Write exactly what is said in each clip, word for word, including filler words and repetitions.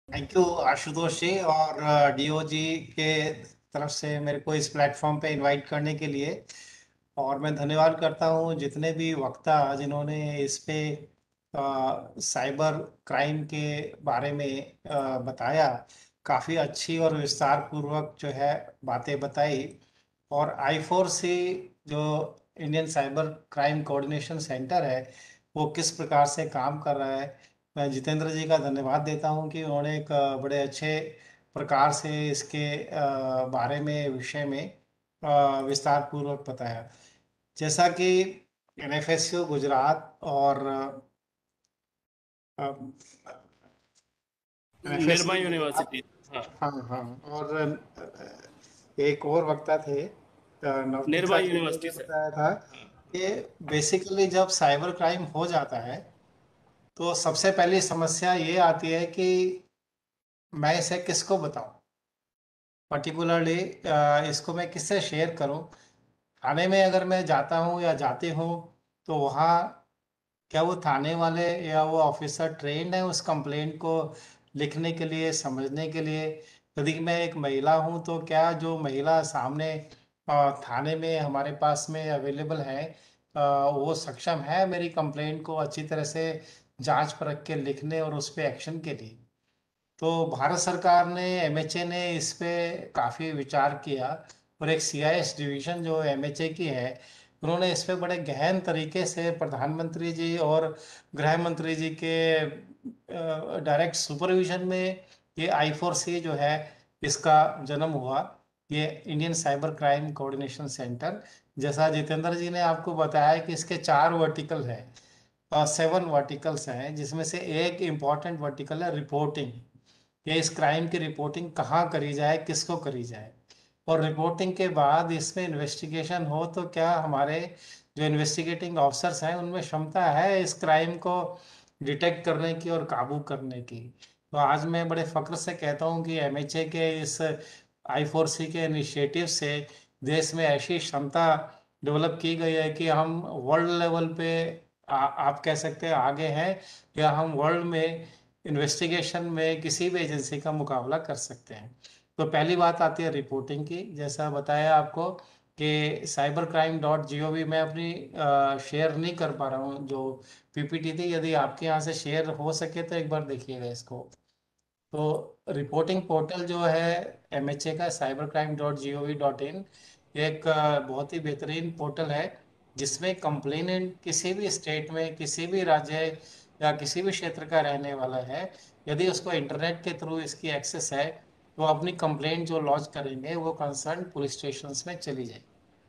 Thank you Ashutosh जी और DOG के तरफ से मेरे को इस प्लेटफॉर्म पे इनवाइट करने के लिए। और मैं धन्यवाद करता हूँ जितने भी वक्ता जिन्होंने इस पे अ, साइबर क्राइम के बारे में अ, बताया। काफ़ी अच्छी और विस्तार पूर्वक जो है बातें बताई। और आई फोर सी जो Indian cyber crime coordination centre है वो किस प्रकार से काम कर रहा है, मैं जितेंद्र जी का धन्यवाद देता हूं कि उन्होंने एक अ, बड़े अच्छे प्रकार से इसके अ, बारे में विषय में अ, विस्तार पूर्वक बताया। जैसा कि एनएफएसयू गुजरात और निर्मा एनएफएसयू गुजरात, यूनिवर्सिटी। हाँ। हाँ हाँ, और अ, एक और वक्ता थे अ, निर्मा नवतीखा जी ने भी यूनिवर्सिटी से। बताया था हाँ। कि बेसिकली जब साइबर क्राइम हो जाता है तो सबसे पहली समस्या ये आती है कि मैं इसे किसको बताऊं, पर्टिकुलरली इसको मैं किससे शेयर करूं। थाने में अगर मैं जाता हूं या जाती हूं तो वहाँ क्या वो थाने वाले या वो ऑफिसर ट्रेंड है उस कंप्लेंट को लिखने के लिए, समझने के लिए। यदि मैं एक महिला हूं तो क्या जो महिला सामने अ, थाने में हमारे पास में अवेलेबल है अ, वो सक्षम है मेरी कंप्लेंट को अच्छी तरह से जांच परख के लिखने और उस पर एक्शन के लिए। तो भारत सरकार ने, एमएचए ने इस पे काफ़ी विचार किया। और एक सीआईएस डिवीजन जो एमएचए की है, उन्होंने इस पे बड़े गहन तरीके से प्रधानमंत्री जी और गृह मंत्री जी के डायरेक्ट सुपरविजन में ये आई फोर सी जो है इसका जन्म हुआ, ये Indian cyber crime coordination centre. जैसा जितेंद्र जी ने आपको बताया कि इसके चार वर्टिकल है, सेवन वर्टिकल्स हैं, जिसमें से एक इम्पॉर्टेंट वर्टिकल है रिपोर्टिंग। ये इस क्राइम की रिपोर्टिंग कहाँ करी जाए, किसको करी जाए। और रिपोर्टिंग के बाद इसमें इन्वेस्टिगेशन हो तो क्या हमारे जो इन्वेस्टिगेटिंग ऑफिसर्स हैं उनमें क्षमता है इस क्राइम को डिटेक्ट करने की और काबू करने की। तो आज मैं बड़े फख्र से कहता हूँ कि एमएचए के इस आई फोर सी के इनिशिएटिव से देश में ऐसी क्षमता डेवलप की गई है कि हम वर्ल्ड लेवल पे आ, आप कह सकते हैं आगे हैं, या हम वर्ल्ड में इन्वेस्टिगेशन में किसी भी एजेंसी का मुकाबला कर सकते हैं। तो पहली बात आती है रिपोर्टिंग की। जैसा बताया आपको कि cyber crime dot G O V मैं अपनी शेयर नहीं कर पा रहा हूँ जो पीपीटी थी, यदि आपके यहाँ से शेयर हो सके तो एक बार देखिएगा इसको। तो रिपोर्टिंग पोर्टल जो है एमएचए का, cyber crime dot G O V dot in, एक अ, बहुत ही बेहतरीन पोर्टल है जिसमें कंप्लेनेंट किसी भी स्टेट में, किसी भी राज्य या किसी भी क्षेत्र का रहने वाला है, यदि उसको इंटरनेट के थ्रू इसकी एक्सेस है तो अपनी कंप्लेंट जो लॉन्च करेंगे वो कंसर्न पुलिस स्टेशन में चली जाएगी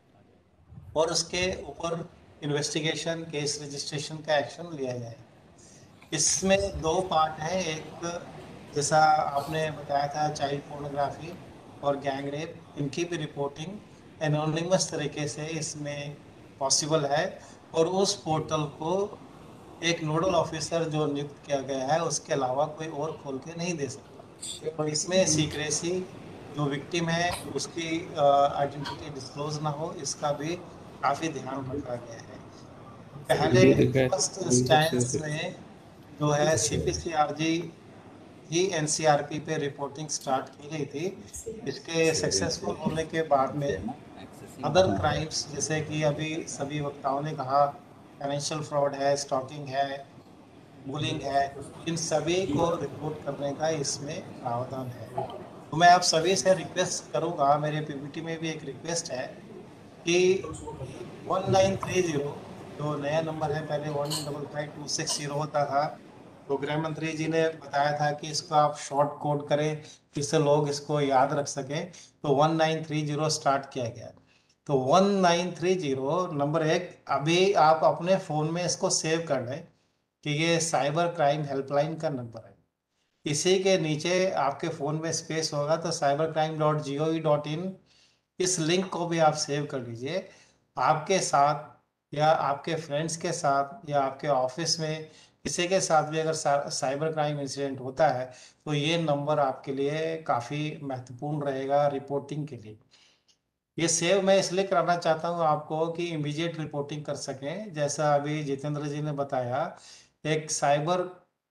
और उसके ऊपर इन्वेस्टिगेशन, केस रजिस्ट्रेशन का एक्शन लिया जाएगा। इसमें दो पार्ट हैं। एक, जैसा आपने बताया था, चाइल्ड पोर्नोग्राफी और गैंग रेप, इनकी भी रिपोर्टिंग एनोनिमस तरीके से इसमें पॉसिबल है। और उस पोर्टल को एक नोडल ऑफिसर जो नियुक्त किया गया है उसके अलावा कोई और खोल के नहीं दे सकता। तो इसमें सीक्रेसी, जो विक्टिम है उसकी आइडेंटिटी डिस्क्लोज ना हो, इसका भी काफी ध्यान रखा गया है। पहले फर्स्ट इंस्टेंस में जो है सीपीसीआरजी ही एनसीआरपी पे रिपोर्टिंग स्टार्ट की गई थी। इसके सक्सेसफुल होने के बाद में अदर क्राइम्स, जैसे कि अभी सभी वक्ताओं ने कहा, फाइनेंशियल फ्रॉड है, स्टॉकिंग है, बुलिंग है, इन सभी को रिपोर्ट करने का इसमें प्रावधान है। तो मैं आप सभी से रिक्वेस्ट करूंगा, मेरे पीपीटी में भी एक रिक्वेस्ट है कि वन नाइन थ्री जीरो, जो नया नंबर है, पहले one double five two six zero होता था, तो गृह मंत्री जी ने बताया था कि इसको आप शॉर्ट कोड करें जिससे लोग इसको याद रख सकें। तो one nine three zero start किया गया। तो one nine three zero number एक, अभी आप अपने फ़ोन में इसको सेव कर लें कि ये साइबर क्राइम हेल्पलाइन का नंबर है। इसी के नीचे आपके फ़ोन में स्पेस होगा तो cyber crime dot G O V dot in, इस लिंक को भी आप सेव कर लीजिए। आपके साथ या आपके फ्रेंड्स के साथ या आपके ऑफिस में किसी के साथ भी अगर सा, साइबर क्राइम इंसिडेंट होता है तो ये नंबर आपके लिए काफ़ी महत्वपूर्ण रहेगा रिपोर्टिंग के लिए। ये सेव मैं इसलिए कराना चाहता हूँ आपको कि इमीडिएट रिपोर्टिंग कर सकें। जैसा अभी जितेंद्र जी ने बताया, एक cyber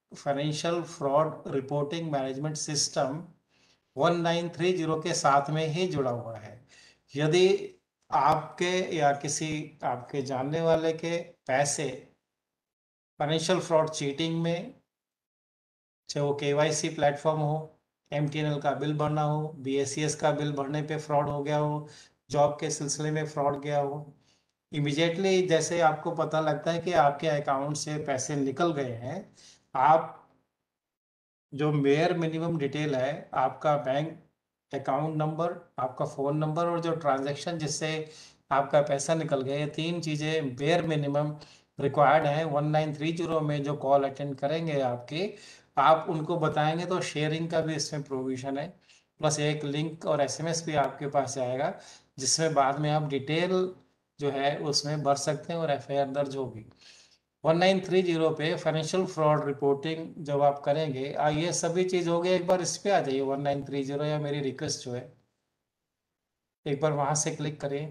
financial fraud reporting management system one nine three zero के साथ में ही जुड़ा हुआ है। यदि आपके या किसी आपके जानने वाले के पैसे फाइनेंशियल फ्रॉड चीटिंग में, चाहे वो केवाईसी प्लेटफॉर्म हो, एमटीएनएल का बिल भरना हो, बीएसीएस का बिल भरने पे फ्रॉड हो गया हो, जॉब के सिलसिले में फ्रॉड गया हो, इमिजिएटली जैसे आपको पता लगता है कि आपके अकाउंट से पैसे निकल गए हैं, आप जो मेयर मिनिमम डिटेल है, आपका बैंक अकाउंट नंबर, आपका फ़ोन नंबर और जो ट्रांजैक्शन जिससे आपका पैसा निकल गया, ये तीन चीज़ें बेयर मिनिमम रिक्वायर्ड है। वन नाइन थ्री जीरो में जो कॉल अटेंड करेंगे आपके, आप उनको बताएंगे तो शेयरिंग का भी इसमें प्रोविज़न है। प्लस एक लिंक और एसएमएस भी आपके पास आएगा, जिसमें बाद में आप डिटेल जो है उसमें भर सकते हैं और एफआईआर दर्ज होगी। वन नाइन थ्री जीरो पे फाइनेंशियल फ्रॉड रिपोर्टिंग जब आप करेंगे, आ ये सभी चीज़ हो गई, एक बार इस पे आ जाइए वन नाइन थ्री जीरो, या मेरी रिक्वेस्ट जो है एक बार वहां से क्लिक करिए।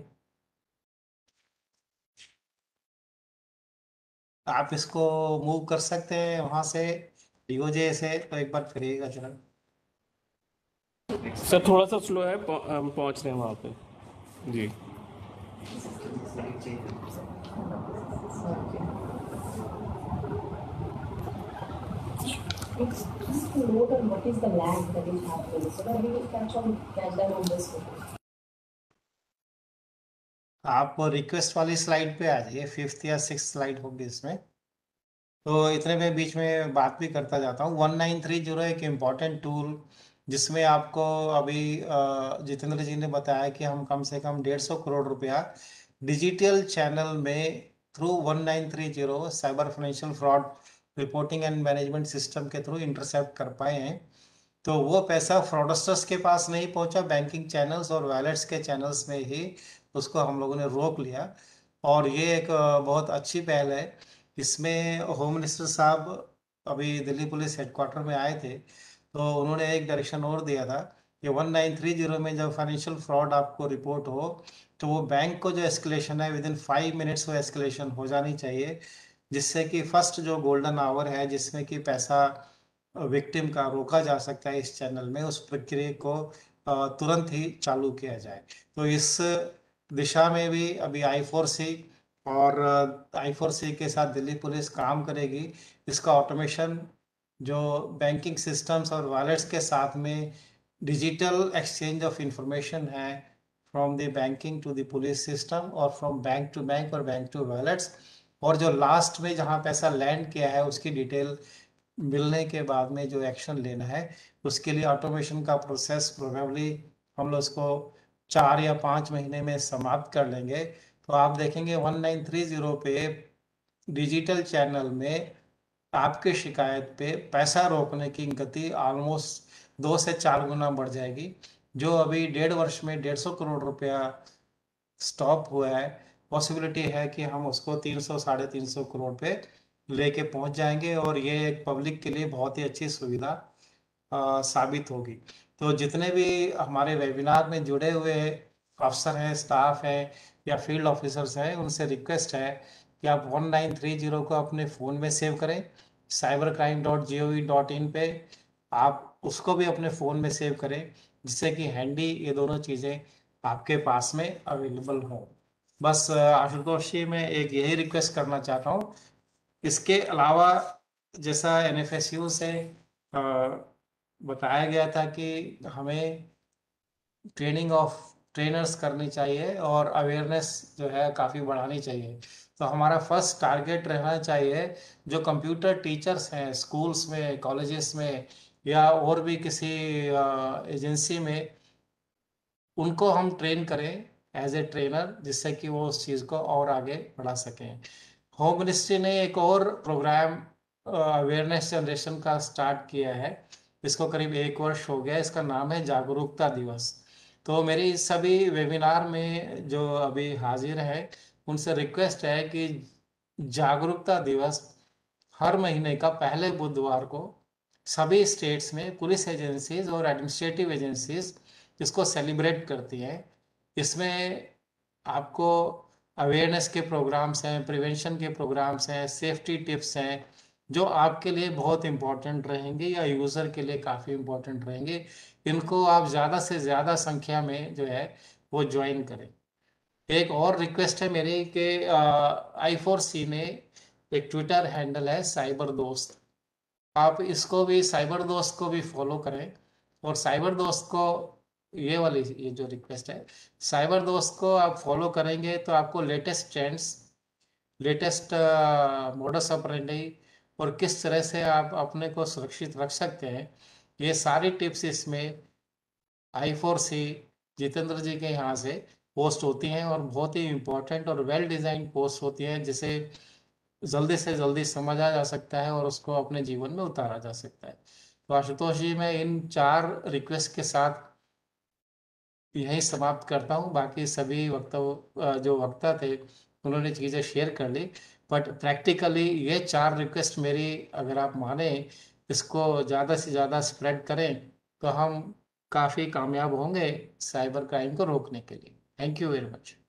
आप इसको मूव कर सकते हैं वहां से डीओजे से, तो एक बार करिएगा जरा। सर थोड़ा सा स्लो है, पहुं- हम पहुंच रहे हैं वहाँ पे। जी। It's just to note on what is the lag that is happening, so that we will catch on catch them on this one. आप रिक्वेस्ट वाली स्लाइड पे आ जाइए, फिफ्थ या सिक्स स्लाइड होगी इसमें। तो इतने में बीच में बात भी करता जाता हूँ। वन नाइन थ्री जीरो एक इम्पॉर्टेंट टूल, जिसमें आपको अभी अ, जितेंद्र जी ने बताया कि हम कम से कम डेढ़ सौ करोड़ रुपया डिजिटल चैनल में through one nine three zero cyber financial fraud reporting and management system के थ्रू इंटरसेप्ट कर पाए हैं। तो वो पैसा फ्रॉडस्टर्स के पास नहीं पहुंचा, बैंकिंग चैनल्स और वैलेट्स के चैनल्स में ही उसको हम लोगों ने रोक लिया। और ये एक अ, बहुत अच्छी पहल है। इसमें होम मिनिस्टर साहब अभी दिल्ली पुलिस हेडक्वार्टर में आए थे, तो उन्होंने एक डायरेक्शन और दिया था कि वन नाइन थ्री जीरो में जब फाइनेंशियल फ्रॉड आपको रिपोर्ट हो, तो वो बैंक को जो एस्केलेशन है विद इन फाइव मिनट्स वो एस्केलेशन हो जानी चाहिए, जिससे कि फर्स्ट जो गोल्डन आवर है जिसमें कि पैसा विक्टिम का रोका जा सकता है इस चैनल में, उस प्रक्रिया को अ, तुरंत ही चालू किया जाए। तो इस दिशा में भी अभी आई फोर सी और आई फोर सी के साथ दिल्ली पुलिस काम करेगी। इसका ऑटोमेशन जो बैंकिंग सिस्टम्स और वॉलेट्स के साथ में डिजिटल एक्सचेंज ऑफ इंफॉर्मेशन है, from the banking to the police system और फ्रॉम बैंक टू बैंक और बैंक टू वॉलेट्स, और जो लास्ट में जहाँ पैसा लैंड किया है उसकी डिटेल मिलने के बाद में जो एक्शन लेना है, उसके लिए ऑटोमेशन का प्रोसेस प्रोबेबली हम लोग उसको चार या पाँच महीने में समाप्त कर लेंगे। तो आप देखेंगे वन नाइन थ्री जीरो पे डिजिटल चैनल में आपके शिकायत पे पैसा रोकने की गति ऑलमोस्ट दो से चार गुना बढ़ जाएगी। जो अभी डेढ़ वर्ष में डेढ़ सौ करोड़ रुपया स्टॉप हुआ है, पॉसिबिलिटी है कि हम उसको तीन सौ साढ़े तीन सौ करोड़ पे लेके पहुंच जाएंगे, और ये एक पब्लिक के लिए बहुत ही अच्छी सुविधा अ, साबित होगी। तो जितने भी हमारे वेबिनार में जुड़े हुए अफसर हैं, स्टाफ हैं या फील्ड ऑफिसर्स हैं, उनसे रिक्वेस्ट है कि आप वन नाइन थ्री जीरो को अपने फ़ोन में सेव करें, cyber crime dot G O V dot in पे आप उसको भी अपने फ़ोन में सेव करें, जिससे कि हैंडी ये दोनों चीज़ें आपके पास में अवेलेबल हों। बस अ, आशुतोष जी मैं एक यही रिक्वेस्ट करना चाहता हूँ। इसके अलावा जैसा एन एफ एस यू से अ, बताया गया था कि हमें ट्रेनिंग ऑफ ट्रेनर्स करनी चाहिए और अवेयरनेस जो है काफ़ी बढ़ानी चाहिए। तो हमारा फर्स्ट टारगेट रहना चाहिए जो कंप्यूटर टीचर्स हैं स्कूल्स में, कॉलेजेस में या और भी किसी एजेंसी में, उनको हम ट्रेन करें एज ए ट्रेनर, जिससे कि वो उस चीज़ को और आगे बढ़ा सकें। होम मिनिस्ट्री ने एक और प्रोग्राम अवेयरनेस जनरेशन का स्टार्ट किया है, इसको करीब एक वर्ष हो गया। इसका नाम है जागरूकता दिवस। तो मेरी सभी वेबिनार में जो अभी हाजिर हैं उनसे रिक्वेस्ट है कि जागरूकता दिवस हर महीने का पहले बुधवार को सभी स्टेट्स में पुलिस एजेंसीज और एडमिनिस्ट्रेटिव एजेंसीज इसको सेलिब्रेट करती हैं। इसमें आपको अवेयरनेस के प्रोग्राम्स हैं, प्रिवेंशन के प्रोग्राम्स हैं, सेफ्टी टिप्स हैं, जो आपके लिए बहुत इम्पोर्टेंट रहेंगे या यूज़र के लिए काफ़ी इम्पोर्टेंट रहेंगे। इनको आप ज़्यादा से ज़्यादा संख्या में जो है वो ज्वाइन करें। एक और रिक्वेस्ट है मेरी कि आई फोर सी ने एक ट्विटर हैंडल है साइबर दोस्त, आप इसको भी, साइबर दोस्त को भी फॉलो करें। और साइबर दोस्त को, ये वाली ये जो रिक्वेस्ट है, साइबर दोस्त को आप फॉलो करेंगे तो आपको latest trends, latest modus operandi और किस तरह से आप अपने को सुरक्षित रख सकते हैं, ये सारी टिप्स इसमें आई फोर सी जितेंद्र जी के यहाँ से पोस्ट होती हैं और बहुत ही इम्पोर्टेंट और वेल डिजाइन पोस्ट होती हैं, जिसे जल्दी से जल्दी समझा जा सकता है और उसको अपने जीवन में उतारा जा सकता है। तो आशुतोष जी, मैं इन चार रिक्वेस्ट के साथ यहीं समाप्त करता हूँ। बाकी सभी वक्ता जो वक्ता थे उन्होंने चीज़ें शेयर कर ली, बट प्रैक्टिकली ये चार रिक्वेस्ट मेरी अगर आप माने, इसको ज़्यादा से ज़्यादा स्प्रेड करें तो हम काफ़ी कामयाब होंगे साइबर क्राइम को रोकने के लिए। Thank you very much.